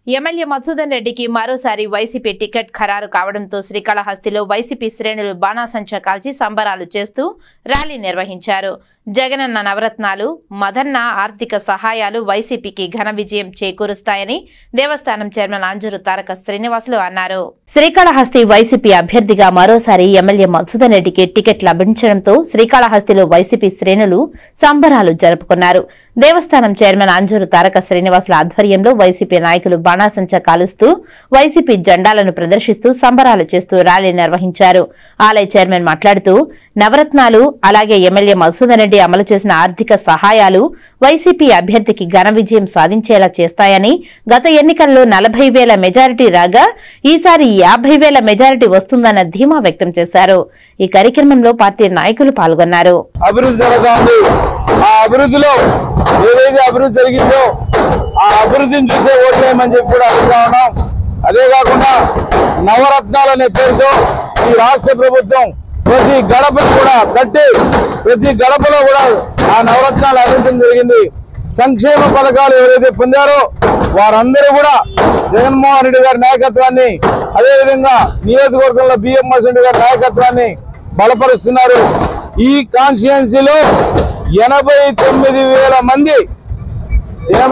MLA Madhusudan రెడ్డికి మరోసారి YCP ticket ఖరారు కావడంతో శ్రీకాళహస్తిలో వైసీపీ శ్రేణులు బాణాసంచా కాల్చి సంబరాలు చేస్తూ ర్యాలీ నిర్వహించారు. జగనన్న నవరత్నాలు, మదన్న ఆర్థిక సహాయాలు వైసీపీకి ఘన విజయం చేకూరుస్తాయని దేవస్థానం చైర్మన్ అంజూరు తారక శ్రీనివాసులు అన్నారు. శ్రీకాళహస్తి వైసీపీ అభ్యర్థిగా మరోసారి ఎమ్మెల్యే మధుసూదన్ రెడ్డికి టికెట్ లభించడంతో శ్రీకాళహస్తిలో వైసీపీ శ్రేణులు సంబరాలు జరుపుకున్నారు. దేవస్థానం చైర్మన్ అంజూరు తారక శ్రీనివాసుల ఆధ్వర్యంలో వైసీపీ నాయకులు బాణాసంచా కాలుస్తూ వైసీపీ జెండాలను ప్రదర్శిస్తూ సంబరాలు చేస్తూ ర్యాలీ నిర్వహించారు. ఆలయ చైర్మన్ మాట్లాడుతూ నవరత్నాలు అలాగే ఎమ్మెల్యే మధుసూదన్ రెడ్డి అమలు చేసిన ఆర్థిక సహాయాలు వైసీపీ అభ్యర్థికి ఘన విజయం సాధించేలా చేస్తాయని, గత ఎన్నికల్లో 40,000 మెజారిటీ రాగా ఈసారి 50,000 మెజారిటీ వస్తుందన్న ధీమా వ్యక్తం చేశారు. ఈ కార్యక్రమంలో పార్టీ నాయకులు పాల్గొన్నారు. అభివృద్ధి జరిగిందో ఆ అభివృద్ధిని చూసే ఓట్లేమని చెప్పి కూడా అడుగుతా ఉన్నాం. అదే కాకుండా నవరత్నాలు అనే పేరుతో ఈ రాష్ట్ర ప్రభుత్వం ప్రతి గడపను కూడా కట్టి ప్రతి గడపలో కూడా ఆ నవరత్నాలు అందించడం జరిగింది. సంక్షేమ పథకాలు ఎవరైతే పొందారో వారందరూ కూడా జగన్మోహన్ రెడ్డి గారి నాయకత్వాన్ని, అదేవిధంగా నియోజకవర్గంలో బిఎంఎస్ రెడ్డి గారి నాయకత్వాన్ని బలపరుస్తున్నారు. ఈ కాన్స్టిట్యుయెన్సీలో 89,000 మంది